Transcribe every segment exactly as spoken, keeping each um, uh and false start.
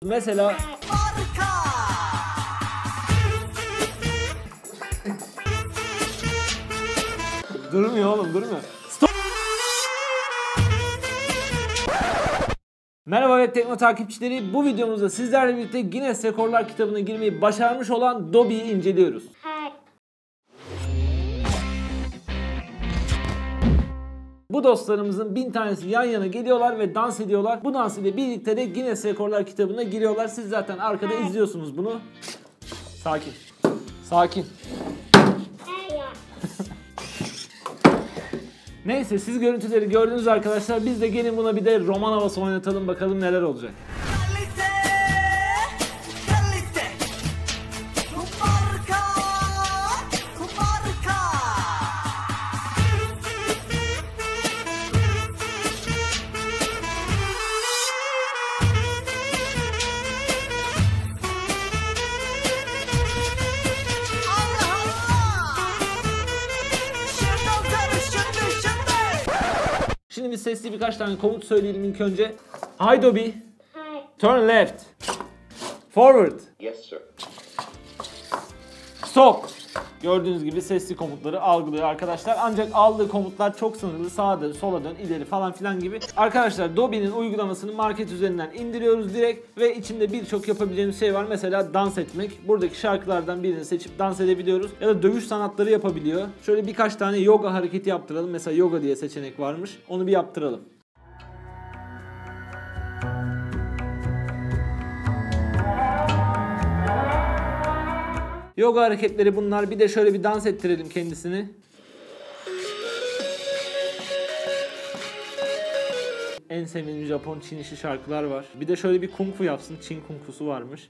Mesela durmuyor oğlum, durmuyor. Stop. Merhaba Web Tekno takipçileri. Bu videomuzda sizlerle birlikte Guinness Rekorlar kitabına girmeyi başarmış olan Dobby'yi inceliyoruz. Bu dostlarımızın bin tanesi yan yana geliyorlar ve dans ediyorlar. Bu dans ile birlikte de Guinness Rekorlar kitabına giriyorlar. Siz zaten arkada izliyorsunuz bunu. Sakin. Sakin. Neyse, siz görüntüleri gördünüz arkadaşlar. Biz de gelin buna bir de roman havası oynatalım, bakalım neler olacak. Şimdi biz sesli birkaç tane komut söyleyelim ilk önce. Hi Dobby. Hi. Turn left. Forward. Yes sir. Stop. Gördüğünüz gibi sesli komutları algılıyor arkadaşlar. Ancak aldığı komutlar çok sınırlı. Sağa dön, sola dön, ileri falan filan gibi. Arkadaşlar Dobby'nin uygulamasını market üzerinden indiriyoruz direkt. Ve içinde birçok yapabileceğimiz şey var. Mesela dans etmek. Buradaki şarkılardan birini seçip dans edebiliyoruz. Ya da dövüş sanatları yapabiliyor. Şöyle birkaç tane yoga hareketi yaptıralım. Mesela yoga diye seçenek varmış. Onu bir yaptıralım. Yoga hareketleri bunlar. Bir de şöyle bir dans ettirelim kendisini. En sevdiğim Japon, Çin işi şarkılar var. Bir de şöyle bir kung fu yapsın. Çin kung fusu varmış.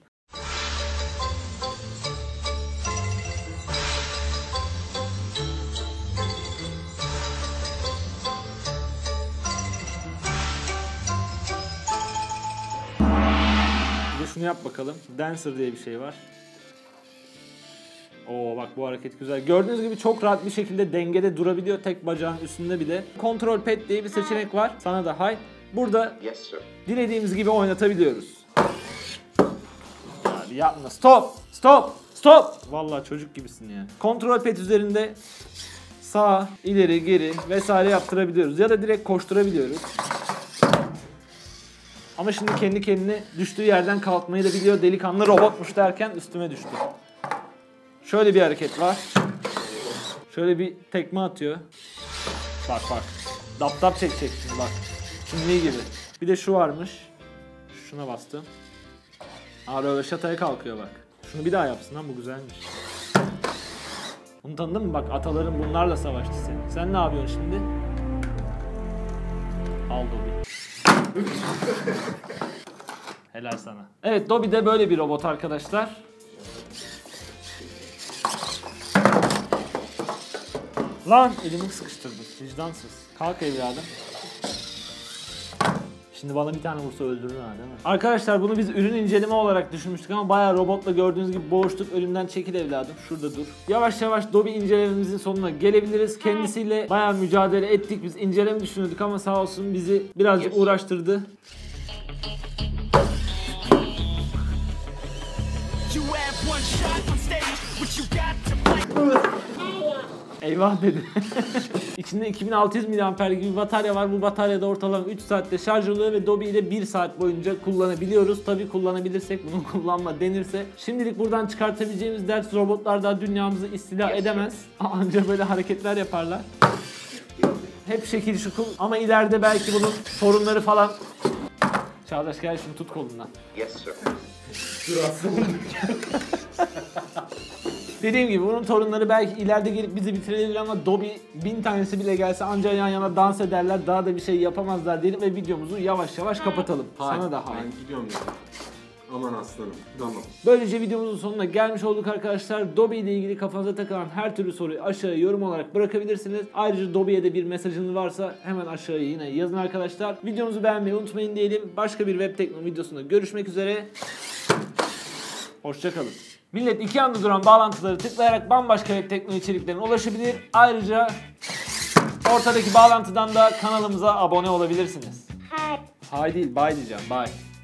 Bir de şunu yap bakalım. Dancer diye bir şey var. Oo bak, bu hareket güzel. Gördüğünüz gibi çok rahat bir şekilde dengede durabiliyor tek bacağın üstünde bile. Control Pad diye bir seçenek var. Sana da hay. Burada Yes sir. dilediğimiz gibi oynatabiliyoruz. Abi yapma. Stop! Stop! Stop! Vallahi çocuk gibisin ya. Control Pad üzerinde sağ, ileri, geri vesaire yaptırabiliyoruz. Ya da direkt koşturabiliyoruz. Ama şimdi kendi kendine düştüğü yerden kalkmayı da biliyor. Delikanlı robotmuş derken üstüme düştü. Şöyle bir hareket var. Şöyle bir tekme atıyor. Bak bak. Dap dap çekecek şimdi bak. Çinli gibi. Bir de şu varmış. Şuna bastım. Aa, röveşataya kalkıyor bak. Şunu bir daha yapsın lan, bu güzelmiş. Bunu tanıdın mı? Bak, ataların bunlarla savaştı sen. Sen ne yapıyorsun şimdi? Al Dobby. Helal sana. Evet, Dobby de böyle bir robot arkadaşlar. Lan elimi sıkıştırdı. Vicdansız. Kalk evladım. Şimdi bana bir tane vursa öldürür ha, değil mi? Arkadaşlar bunu biz ürün inceleme olarak düşünmüştük ama bayağı robotla gördüğünüz gibi boğuştuk. Ölümden çekil evladım. Şurada dur. Yavaş yavaş Dobby incelememizin sonuna gelebiliriz. Kendisiyle bayağı mücadele ettik. Biz inceleme düşünüyorduk ama sağ olsun bizi birazcık uğraştırdı. Eyvah dedi. İçinde iki bin altı yüz miliamper gibi bir batarya var. Bu bataryada ortalama üç saatte şarj oluyor ve Dobby'yi de bir saat boyunca kullanabiliyoruz. Tabii kullanabilirsek, bunu kullanma denirse. Şimdilik buradan çıkartabileceğimiz ders, robotlar daha dünyamızı istila edemez. Ancak böyle hareketler yaparlar. Hep şekil şukul ama ileride belki bunun sorunları falan... Çağdaş gel şunu tut kolundan. Yes sir. Dediğim gibi bunun torunları belki ileride gelip bizi bitirebilir ama Dobby bin tanesi bile gelse ancak yan yana dans ederler, daha da bir şey yapamazlar diyelim ve videomuzu yavaş yavaş kapatalım. Hayır, Sana da hay. ben gidiyorum ya. Aman aslanım, tamam. Böylece videomuzun sonuna gelmiş olduk arkadaşlar. Dobby ile ilgili kafanıza takılan her türlü soruyu aşağıya yorum olarak bırakabilirsiniz. Ayrıca Dobby'ye de bir mesajınız varsa hemen aşağıya yine yazın arkadaşlar. Videomuzu beğenmeyi unutmayın diyelim. Başka bir Web Tekno videosunda görüşmek üzere. Hoşçakalın. Millet iki yanda duran bağlantıları tıklayarak bambaşka Web Tekno içeriklerine ulaşabilir. Ayrıca ortadaki bağlantıdan da kanalımıza abone olabilirsiniz. Hi. Hay değil, bye diyeceğim, bye.